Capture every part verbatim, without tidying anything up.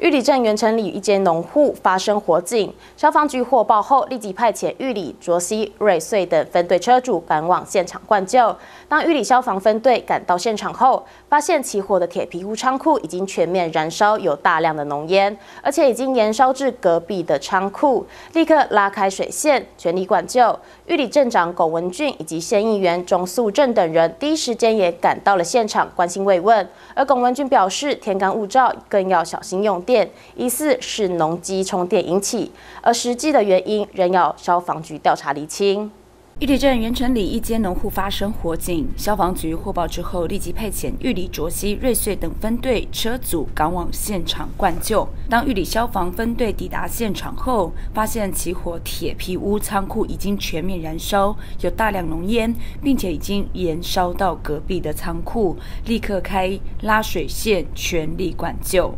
玉里镇元城里一间农户发生火警，消防局获报后立即派遣玉里、卓溪、瑞穗等分队车主赶往现场灌救。当玉里消防分队赶到现场后，发现起火的铁皮屋仓库已经全面燃烧，有大量的浓烟，而且已经延烧至隔壁的仓库，立刻拉开水线，全力灌救。玉里镇长龚文俊以及县议员钟素正等人第一时间也赶到了现场关心慰问，而龚文俊表示，天干物燥，更要小心用电。 疑似是农机充电引起，而实际的原因仍要消防局调查厘清。 玉里镇元城里一间农户发生火警，消防局获报之后，立即派遣玉里、卓溪、瑞穗等分队车组赶往现场灌救。当玉里消防分队抵达现场后，发现起火铁皮屋仓库已经全面燃烧，有大量浓烟，并且已经延烧到隔壁的仓库，立刻开拉水线，全力灌救。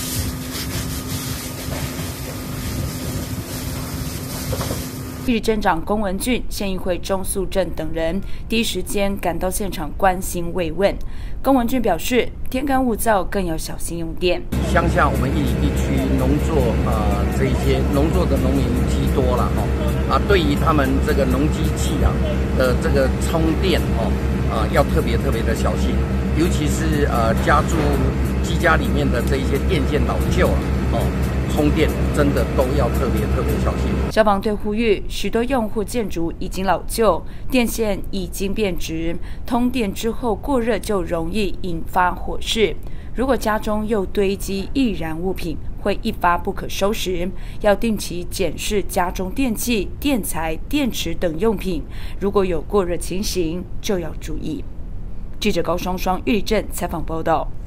玉里镇长龚文俊、县议会钟素正等人第一时间赶到现场关心慰问。龚文俊表示，天干物燥，更要小心用电。 乡下我们玉里地区农作呃这一些农作的农民居多了哈、哦、啊，对于他们这个农机器啊的这个充电哦啊、呃、要特别特别的小心，尤其是呃家住机家里面的这一些电线老旧了哦。 充电真的都要特别特别小心。 消防队呼吁，许多用户建筑已经老旧，电线已经变质，通电之后过热就容易引发火势。如果家中又堆积易燃物品，会一发不可收拾。要定期检视家中电器、电材、电池等用品，如果有过热情形，就要注意。记者高双双玉里镇采访报道。